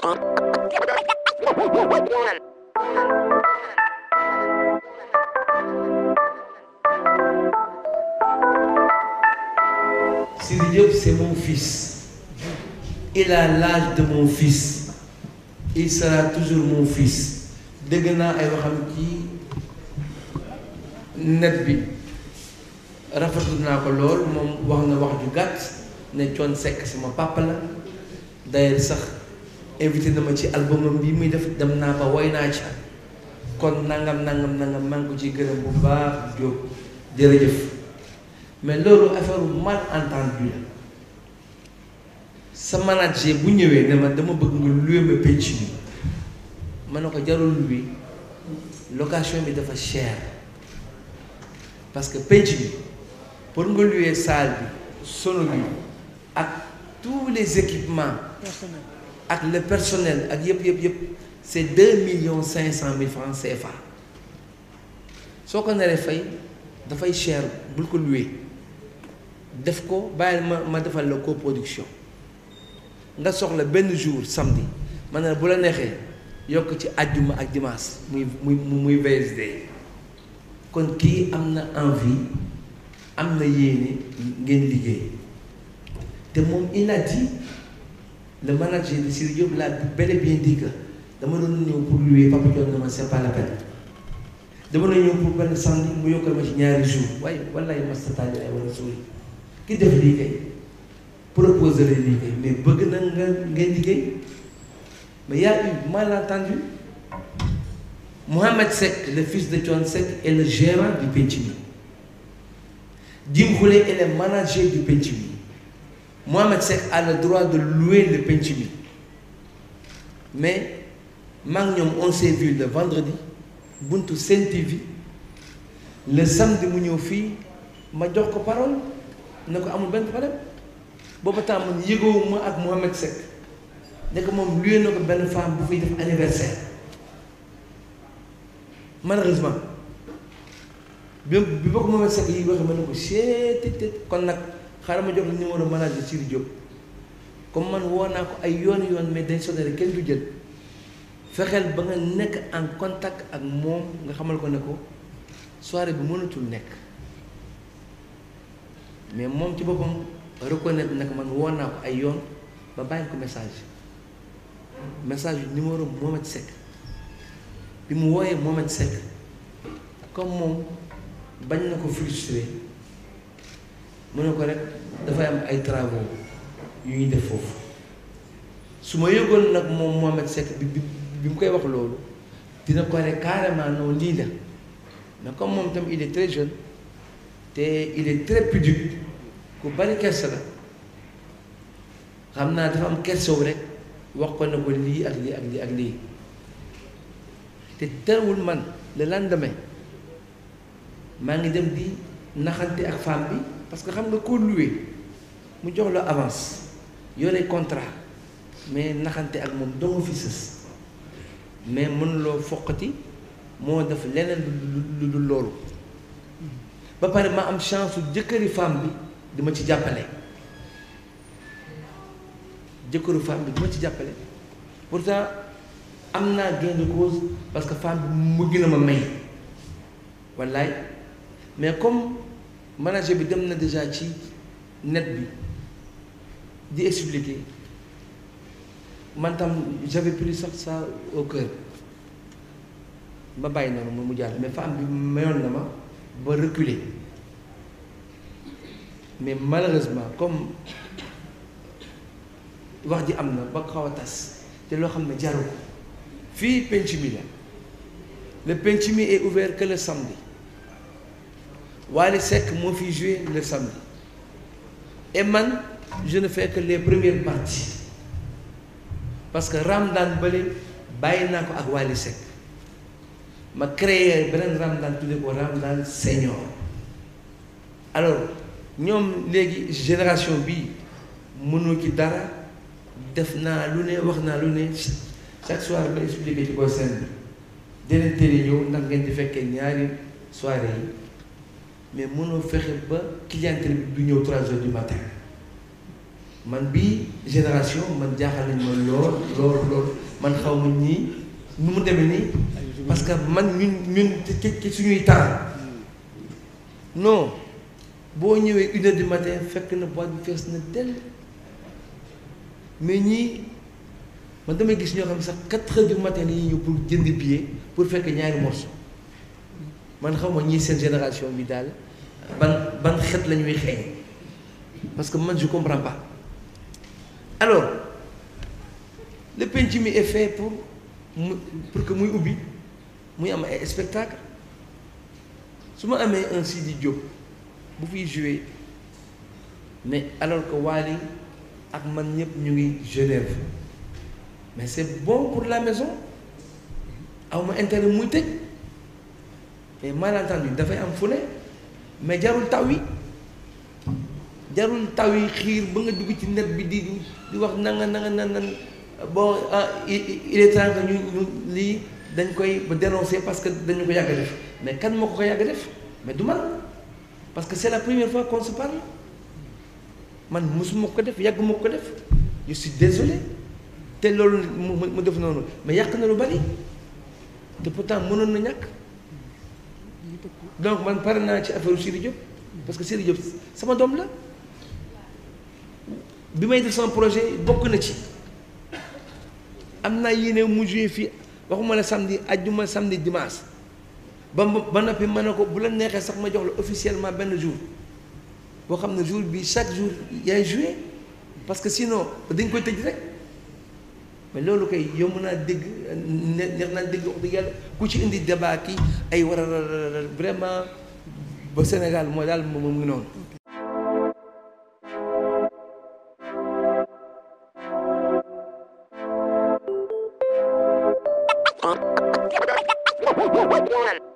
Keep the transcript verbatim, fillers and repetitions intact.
Sidi Diop, c'est mon fils. Il a l'âge de mon fils. Il sera toujours mon fils. dégg naa ay waxam ci net bi rafetlu naa ko lool moom wax na wax ju gàtt ne Thione Seck sama papa la d'ailleurs sax invité na ma ci albumam bi muy def dem naa ba woy naa ca kon nangam nangam nangam maa ngi ko ciy gërëm bu baax Diop jërëjëf mais loolu affaire malentendu la sa manager bu ñëwee ne ma dama bëgg nga louer ma penc bi ma ne ko jarul bi location bi dafa cher parce que penc bi pour nga louer salle bi sono bi ak tous les équipements ak le personnel ak yëpp yëpp yëpp c'est deux millions cinq cent mille francs C F A soo ko naree fay dafay cher bul ko louer def ko bàyyil ma ma defal la coproduction nga soxla benn jour samedi ma ne bu la neexee yokk ci àjjuma ak dimanche muy muy muy V S D kon kii am na envie am na yéene ngeen liggéey te moom il a dit le manager de Sidi Diop l'a bel et bien dit que dama doon ñëw pour louer Papa Thione na ma c'est pas la peine dama doon ñëw pour benn samedi mu yokkal ma ci ñaari jour waaye wallaay mastataali ay wala suuri ki def lii kay proposer la lii kay mais bëgg na nga ngeen liggéey mais y a eu malentendu. Mohamed Seck le fils de Thione Seck est le gérant du penc mi Jim Khoulé est le manager du penc mi Mohamed Seck a le droit de louer le penc mi mais maa ngi ñoom on s'est vu le vendredi buntu Sen T V le samedi mu ñëw fii ma jox ko parole ne ko amul benn problème booba temps man yëgoo ma ak Mohamed Seck ne ko moom loué na ko benn femme bu fiy def anniversaire malheureusement bi bi ba ko Mohamed Seck yi waxee ma ne ko seet kon nag xaaral ma jox la numéro manager Sidi Diop comme man woo naa ko ay yoon yoon mais dañ sonné rek kenn du jël fexeel ba nga nekk en contact ak moom nga xamal ko ne ko soirée bi mënatul nekk mais moom ci boppam reconnaître nag man woo naa ko ay yoon ba bàyyi ko message message yu numéro Mohamed Seck bi mu wooyee Mohamed Seck comme moom bañ na ko frustré mu ne ko rek dafay am ay travaux yu ñuy def foofu su ma yëgoon nag moom Mohamed Seck bi bi bi mu koy wax loolu dina ko rek carrément non lii la mais comme moom tam il est très jeune te il est très pudique ku bari kersa la xam naa dafa am kersaw rek wax ko ne ko lii ak lii ak lii ak lii te terewul man le lendemain maa ngi dem di naxante ak femme bi parce que xam nga koo loué mu jox la avance yore contrat mais naxante ak moom doo fi sës mais mënuloo foqati moo def leneen lu lu loolu ba pare ma am chance su jëkkëri femme bi dama ci jàppale jëkkëru femme bi dama ci jàppale pourtant am naa gain de cause parce que femme bi mujj na ma may wallaay mais comme manager bi dem na déjà ci net bi di expliquer man tam j'avais pris sax ça au cœur ma bàyyi noonu mu jàll mais femme bi mayoon na ma ba reculer mais malheureusement comme wax ji am na ba xaw a tas te loo xam ne jaru ko fii penc mi la le penc mi est ouvert que le samedi Wally Seck moo fi joué le samedi et man je ne fais que les premières parties parce que Ramadan bële bàyyi naa ko ak Wally Seck ma créé beneen Ramadan tuddee ko Ramadan senior alors ñoom léegi génération bi mënoo ci dara def naa lu ne wax naa lu ne chaque soir ma expliqué ci ko seen bi deneen télé ñëw ndax ngeen di fekkee ñaari soirée yi mais mënoo fexe ba clientèle bi du ñëw trois heures du matin man bii génération man jaaxal nañ ma lool lool lool man xaw ma ñii nu mu demee nii parce que man ñun ñun ci suñuy temps non boo ñëwee une heure du matin fekk na boîte bi fees na tel mais ñii man damay gis ñoo xam sax quatre heures du matin la ñuy ñëw pour jënd billet pour fekk ñaari morceau man xaw ma ñii seen génération bi daal ban ban xet la ñuy xeeñ parce que man je comprends pas alors le penc mi est fait pour mu pour que muy ubbi muy am ay spectacle su ma amee un Sidi Diop bu fiy joué mais alors que Wally ak man ñëpp ñu ngi Genève mais c'est bon pour la maison aw ma intérêt muy tëj mais malentendu dafay am fu ne mais jarul taw yi jarul taw yi xiir ba nga dugg ci net bi di di wax nanga nanga nan nan bon ah il est temps que ñu ñu lii dañ koy ba dénoncer parce que dañu ko yàgg a def mais kan moo ko ko yàgg a def mais du man parce que c'est la première fois qu'on se parle man mosuma ko def yàgg ma ko def je suis désolé te loolu mu mu def noonu mais yàq na lu bari te pourtant mënoon na ñàkk donc man pare naa ci affaire Sidi Diop parce que Sidi Diop sama doom la bi may def sama projet bokk na ci am naa yéene mu joué fii waxuma la samedi ajjuma samedi dimanche ba ba noppi ma ne ko bu la neexee sax ma jox la officiellement benn jour boo xam ne jour bi chaque jour yaay joué parce que sinon dañ koy tëj rek mais loolu kay yomb naa dégg ne neex naa dégg wax dëgg yàlla ku ci indi débat ki ay war a vraiment ba Sénégal mooy daal moom mu ngi noonu. One.